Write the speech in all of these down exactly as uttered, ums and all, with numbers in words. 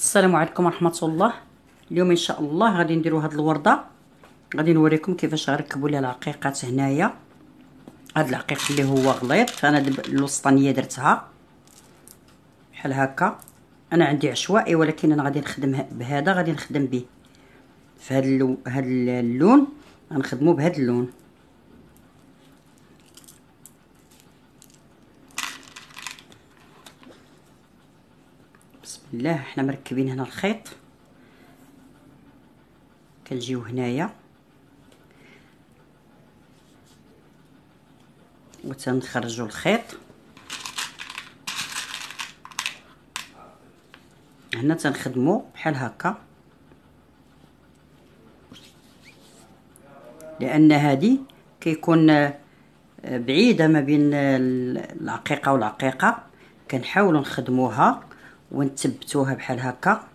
السلام عليكم ورحمه الله. اليوم ان شاء الله غادي نديروا هاد الورده، غادي نوريكم كيفاش غنركبوا لها العقيقات. هنايا هاد العقيق اللي هو غليظ، انا الوسطانيه درتها بحال هكا. انا عندي عشوائي ولكن انا غادي نخدم بهذا، غادي نخدم به في هاد اللو... هاد اللون، غنخدمو بهاد اللون. بسم الله. حنا مركبين هنا الخيط، كنجيو هنايا وتنخرجوا الخيط. هنا تنخدموا بحال هكا، لان هذه كيكون بعيده ما بين العقيقه والعقيقه، كنحاولوا نخدموها ونثبتوها بحال هكا.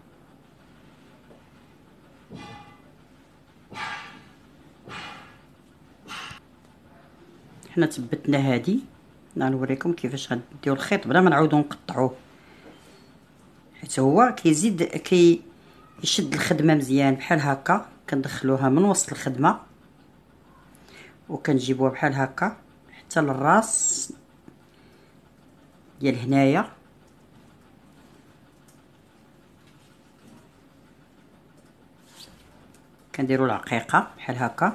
حنا ثبتنا هذه، غنوريكم كيفاش غنديو الخيط بلا ما نعاودو نقطعوه، حيت هو كيزيد كي يشد الخدمه مزيان. بحال هكا كندخلوها من وسط الخدمه وكنجيبوها بحال هكا حتى للراس ديال هنايا. كنديروا العقيقه بحال هكا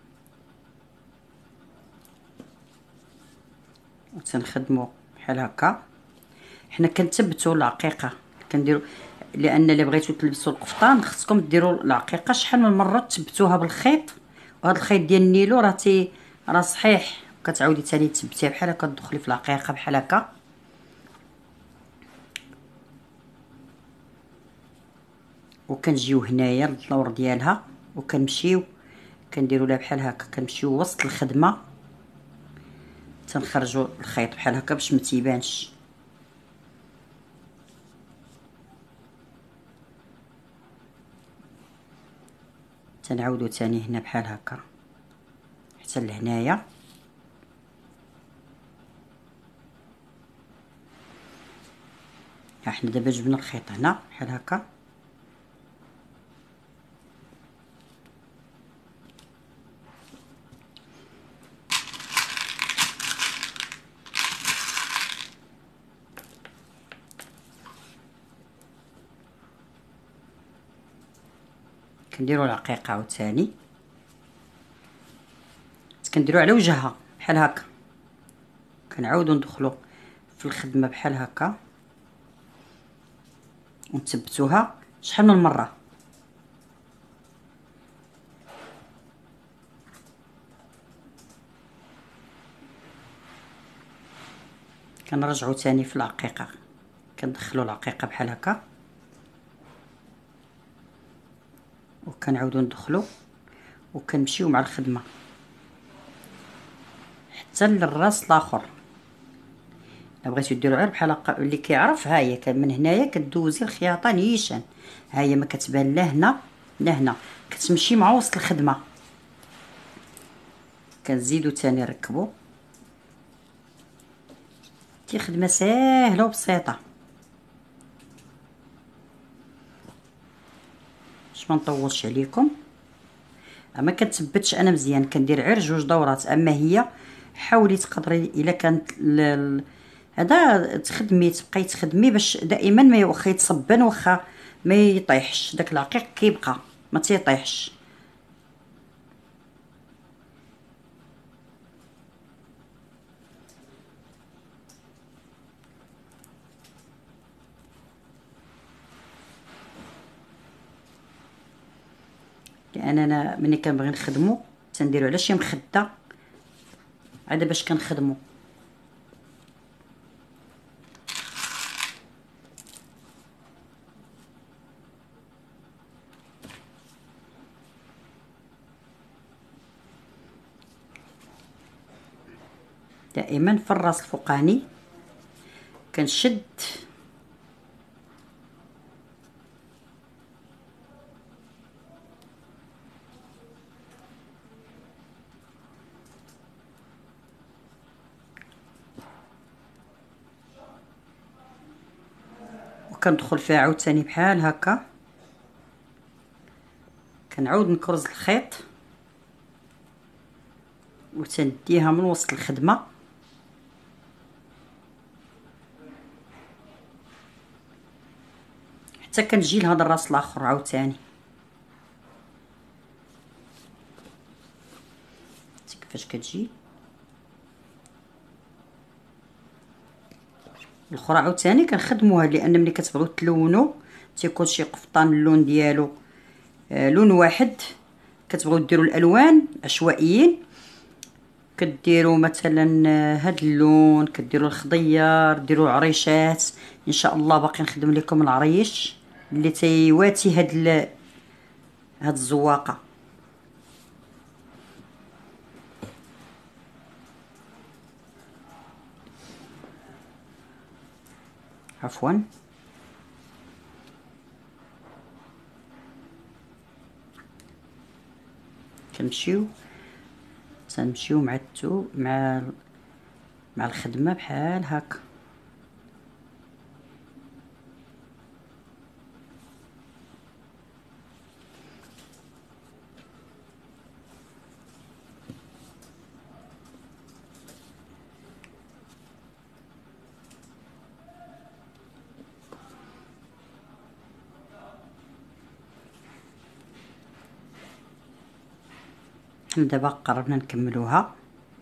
وتنخدموا بحال هكا. حنا كنثبتوا العقيقه، كنديروا لان الا بغيتو تلبسوا القفطان خصكم ديروا العقيقه شحال من مره تثبتوها بالخيط. وهذا الخيط ديال النيلو راه تي راه صحيح، كتعاودي ثاني تثبتيها بحال هكا، تدخلي في العقيقه بحال هكا. وكنجيو هنايا للدور ديالها وكنمشيو كنديروا لها بحال هكا، كنمشيو وسط الخدمه تنخرجوا الخيط بحال هكا باش ما تيبانش. تنعاودو ثاني هنا بحال هكا حتى لهنايا. ها حنا دابا جبنا الخيط هنا بحال هكا، كنديروا العقيقه عاوتاني كنديروا على وجهها بحال هكا، كنعاودوا ندخلوا في الخدمه بحال هكا ونثبتوها شحال من مره. كنرجعوا ثاني في العقيقه، كندخلوا العقيقه بحال هكا وكنعاودوا ندخلوا وكنمشيو مع الخدمه حتى للراس الاخر. الا بغيتو ديروا غير بحال هكا اللي كيعرف، ها هي من هنايا كدوزي الخياطه نيشان، ها هي ما كتبان لا هنا لا هنا، كتمشي مع وسط الخدمه. كنزيدو ثاني نركبو، دي خدمه ساهله وبسيطه باش ما نطولش عليكم. ما كنثبتش انا مزيان، كندير غير جوج دورات. اما هي حاولي تقدري الا كانت هذا تخدمي تبقاي تخدمي باش دائما ما واخا يتصبن واخا ما يطيحش داك العقيق، كيبقى ما تيطيحش. لان انا ملي كنبغي نخدمو تنديرو على شي مخده عاد باش كنخدمو. دائما في الراس الفوقاني كنشد كندخل فيها عاوتاني بحال هكا، كنعاود نكرز الخيط وتنديها من وسط الخدمه حتى كنجي لهذا الراس الاخر عاوتاني. كيفاش كتجي الاخرى عاوتاني كنخدموها، لان ملي كتبغيو تلونوا تيكون شي قفطان اللون ديالو آه لون واحد، كتبغيو ديروا الالوان عشوائيين كديروا مثلا هاد اللون، كديروا الخضيار، ديروا عريشات. ان شاء الله باقي نخدم لكم العريش اللي تيواتي هاد ال... هاد الزواقه. عفوا كنمشيو تنمشيو مع التو مع مع الخدمه بحال هكا. حنا دابا قربنا نكملوها.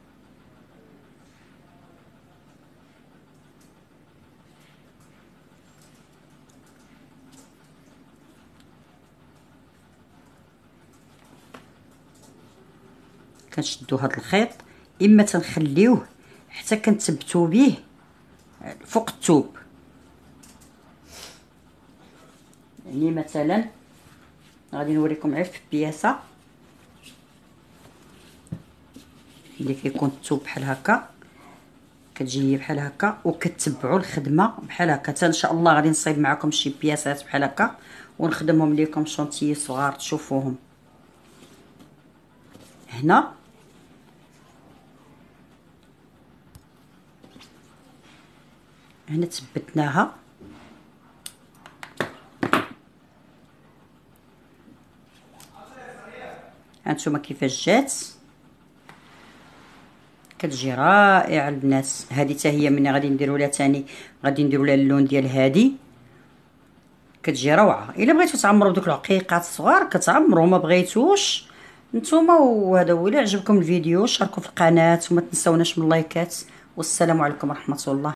كنشدو هاد الخيط، اما تنخليوه حتى كنثبتو به فوق الثوب، يعني مثلا غادي نوريكم غير في بياسه اللي كيكون الثوب بحال هكا، كتجي بحال هكا وكتبعوا الخدمه بحال هكا. حتى ان شاء الله غادي نصايب معكم شي بياسات بحال هكا ونخدمهم لكم شونتيي صغار تشوفوهم. هنا هنا تثبتناها، هانتوما كيفاش جات، كتجي رائعه البنات. هذه حتى هي ملي غادي نديروا لها ثاني غادي نديروا لها اللون ديال هذه، كتجي روعه. الا بغيتو تعمروا دوك العقيقات الصغار كتعمروا، ما بغيتوش نتوما. وهذا هو. الا عجبكم الفيديو شاركوا في القناه وما تنساوناش من اللايكات، والسلام عليكم ورحمه الله.